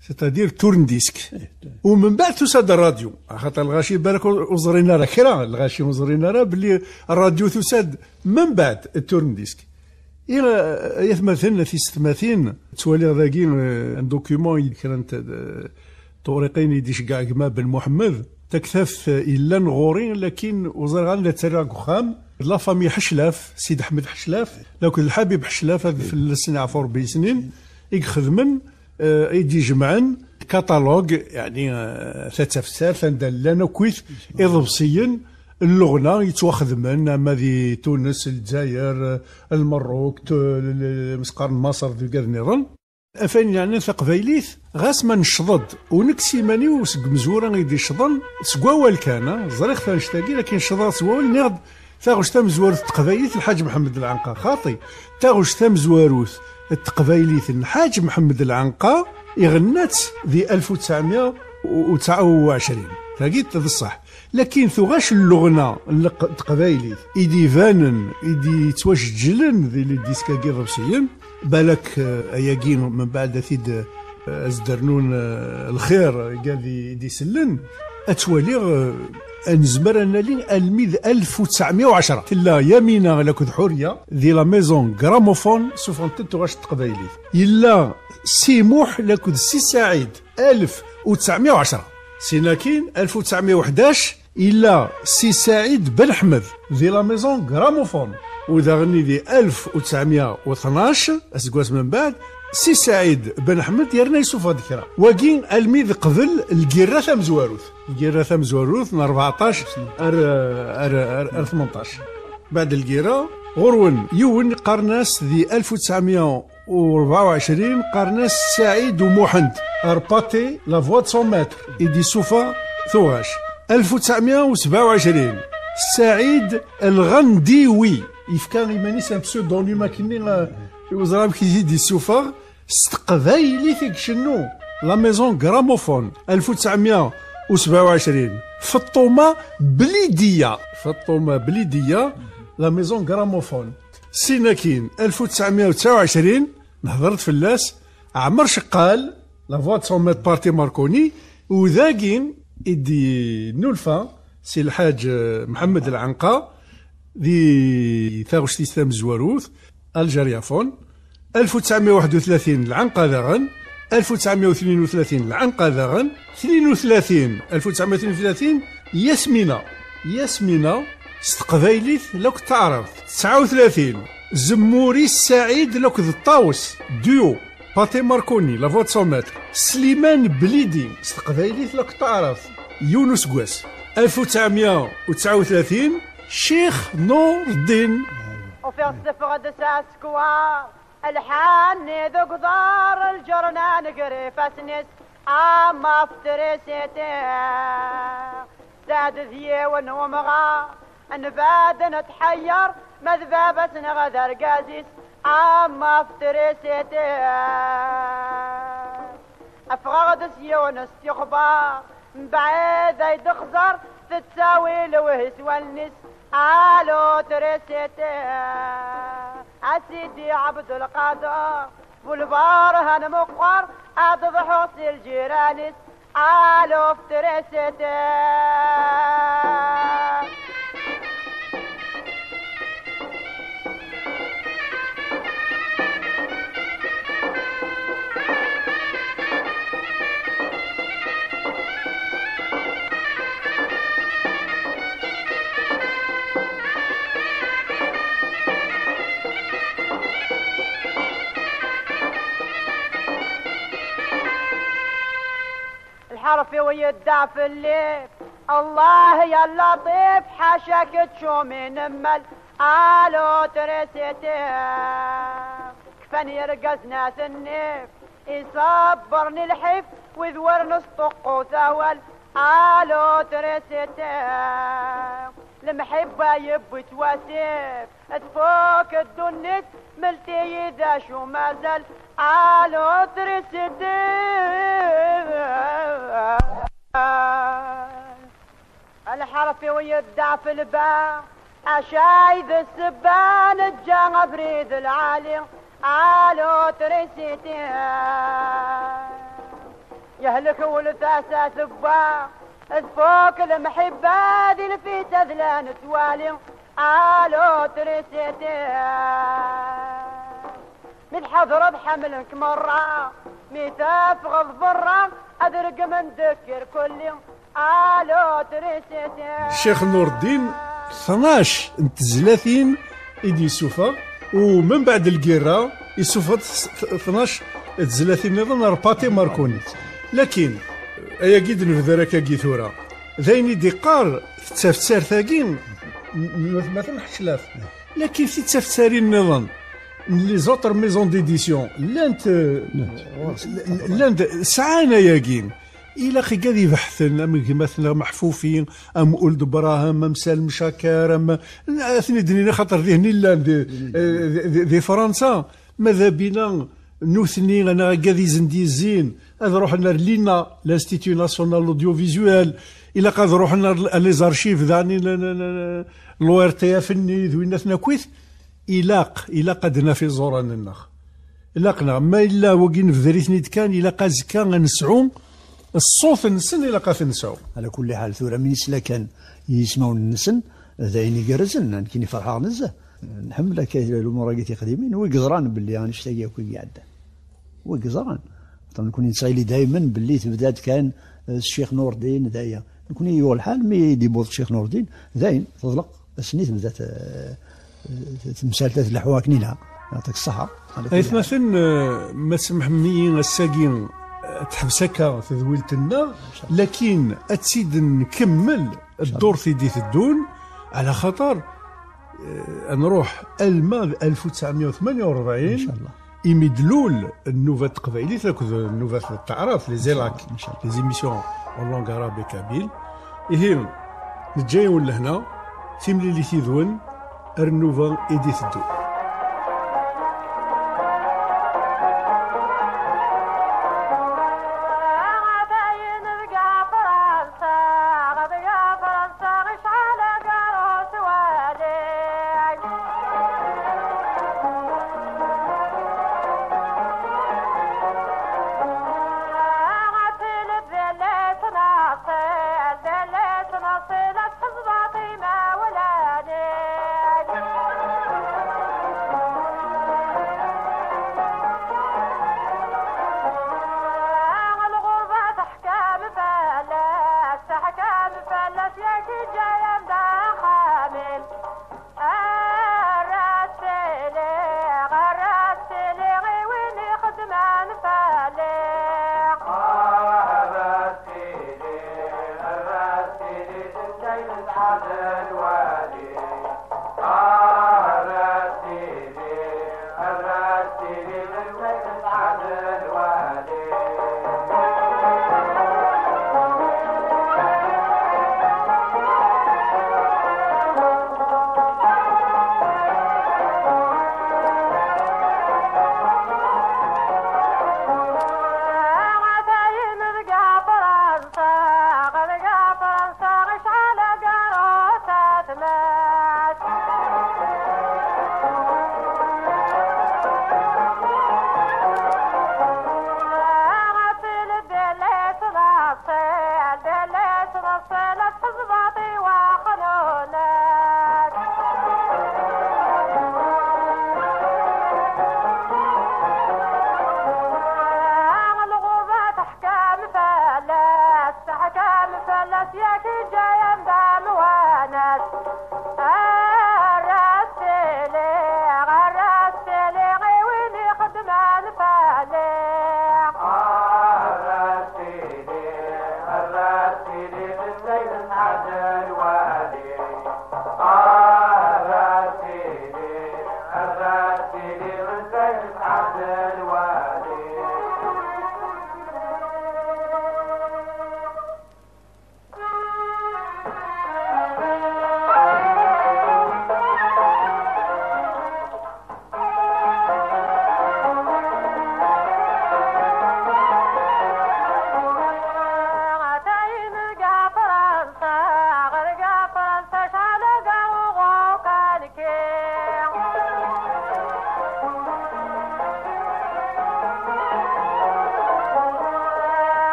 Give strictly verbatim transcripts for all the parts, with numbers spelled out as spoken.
سيتادير تورن ديسك. ومن بعد تساد الراديو، خاطر الغاشي بالك وزرينا راه كرا الغاشي وزرينا راه بلي الراديو تساد من بعد التورن ديسك. إلا يثمثن في ستماثين توالي ذاكي ان دوكيومون كانت طريقين يديش كاع كما بن محمد تكثف الا نغورين، لكن وزرغان لا تراك خام لا فامي حشلاف سيد احمد حشلاف لو كنت الحبيب حشلاف في السنه عفور بي سنين يخدمن يدي جمعن كاتالوج يعني ثلاثة فسار فندلنا كويت إضبسيا اللغنا يتواخدمن اما ذي تونس الجزائر المروك مسقار مصر ذي كذا نيران افين يعني ثقفايليث غاس ما نشضد ونكسي ماني وسق مزورا يدي شضن سقواول كان زريخ ثانشتاقي لكن شضا سقواول نيض تاغوش تام زوارث تقفايليث الحاج محمد العنقا خاطي تاغوش تام زواروث التقفايليث الحاج محمد العنقا يغنات ذي ألف وتسعمائة وتسعة وعشرين فقيت هذا الصح. لكن ثغاش اللغنا التقبايلي إيدي فانن إيدي توجلن ذي اللي ديسكا كي ربسيين بالك أياكين من بعد ثيد أزدرنون الخير قال دي سلن أتوالي أنزمر أنا لي الميد ألف وتسعمائة وعشرة تلا يمينا لكد حورية ذي لا ميزون غراموفون سوفونتين تغاش التقبايلي يلا سيموح لكد سي سعيد ألف وتسعمائة وعشرة سيناكين ألف وتسعمائة وحداش إلا سي سعيد بن أحمد ذي لا ميزون غراموفون وإذا غني ذي ألف وتسعمائة واثناش أسكواس من بعد سي سعيد بن أحمد يرنا يسوف ذكرى وكين الميذ قبل الكيراثة مزواروث الكيراثة مزواروث من أربعطاش أر أر أر ثمنطاش بعد الكيرا غرون يون قرناس ذي ألف وتسعمائة وأربعة وعشرين قرناس سعيد ومحند أرباتي لا فوا سون متر إدي سوفا ثوغاش ألف وتسعمائة وسبعة وعشرين سعيد الغنديوي يفكان يمانيس ان بسودونيم كيني وزراب كي دي سوفا استقبايلي فيك شنو لا ميزون غراموفون ألف وتسعمائة وسبعة وعشرين فطومة بليدية فطومة بليدية لا ميزون غراموفون سيناكين ألف وتسعمائة وتسعة وعشرين نهضرت في اللاس عمر شقال لا فوا سون ميت بارتي ماركوني وذاكين إدي نولفا سي الحاج محمد العنقا ذي ثاغوش تيستام زواروث الجريافون ألف وتسعمائة وواحد وثلاثين العنقا ذاغن ألف وتسعمائة واثنين وثلاثين العنقا ذاغن اثنين وثلاثين ألف وتسعمائة واثنين وثلاثين ياسمينة ياسمينة استقبايليث لوك تعرف تسعة وثلاثين زموري السعيد لوك الطاوس ديو باتي ماركوني لا فوت سون متر سليمان بليدي استقبايليث لوك تعرف يونس قواس ألف وتسعمائة وتسعة وثلاثين شيخ نور الدين وفي الصفغة دسا سكوار الحاني ذو قدار الجرنان قريف اسنس اما فتريسيتي زاد ذي ونومغا نباد نتحير مذبابة نغدر قازيس اما فتريسيتي افغادس يونس يخبار بعيد يدخزر تتساوي لوهس والنس الو تريسيتي اسيدي عبد القادر بولفار هنمقر اضبحوا سي الجيرانس الو تريسيتي الحرف ويدع في الليل الله يا لطيف حاشاك تشومي نمل الو تريسيتي كفاني يرقص ناس النيف يصبرني الحيف وذور نصطق وثول الو تريسيتي المحبة يبي تواسيف تفوك الدنيس ملتي اذا شو مازال الو تريسيتي الحرف ويدع في الباع عشايذ السبان الجا بريد العالي الو تريسيتي يهلك ولتاسع ثبا فوق المحبة ذي في تذلان توالي الو تريسيتي من حضر بحملك مرة ميتاف غضبرة أدرق من ذكر كل يوم الو تريسيتي. الشيخ نور الدين اثناش ثلاثين إيدي سوفا، ومن بعد القيرة يسوفا اثناش ثلاثين نظام رباطي ماركوني. لكن ايا قيد نفذرك كي ثورة ذاين ديقار تفسير ثاقين مثلا حشلاف، لكن في تفسيرين النظام لي زوتر ميزون ديديسيون لانت لانت سعانا ياقين الى خي قاعد يبحثن مثلا محفوفين ام ولد براهم ام سالم شاكر ام اثني دنينا خاطر ذهني لا دي, دي, دي فرنسا ماذا بينا نوثني انا قاعد يزندي الزين هذا روح لنا لينا لانستيتيو ناسيونال اوديو فيزوال الى قاد روح لنا لي زارشيف ذاني لو ار تي اف ني ذويناتنا كويث إلاق إلاق قدنا في زوران النخ إلاقنا ما إلا وقين في ذريثني كان إلاق كان نسعو الصوت النسن إلاق نسعو. على كل حال ثورة من إسلا كان يسمعون النسن ذاين يقرزن كيني فرحا نزه نحملك الأمور قيتي قديمين ويقزران باللي أنا اشتاقي كوي قاعدة ويقزران طبعا نكون نسايلي دائما باللي تبدات كان الشيخ نور الدين دايا نكون يو الحال مي ديبوظ الشيخ نور الدين داين تطلق السنيت بدات تمثال الحواك نيلها يعطيك الصحة. أيث مثلا ما سمح مني الساقين تحبسك في ذويلتنا، لكن أتسيد نكمل الدور في ديث الدون على خطر نروح ألما ألف وتسعمائة وثمانية وأربعين إن شاء الله يمدلول النوفة القبائلية تاكد النوفة التعرف لي زيلاك لي زيميسيون اون لونغ عربي كابيل إهين نتجايون لهنا ثملي اللي تيذون النوفا إيديث الدون.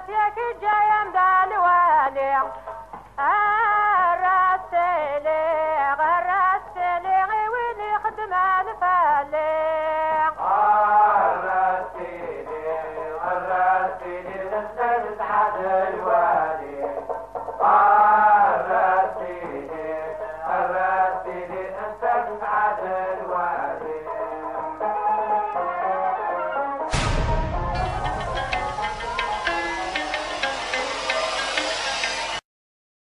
يا كي جاي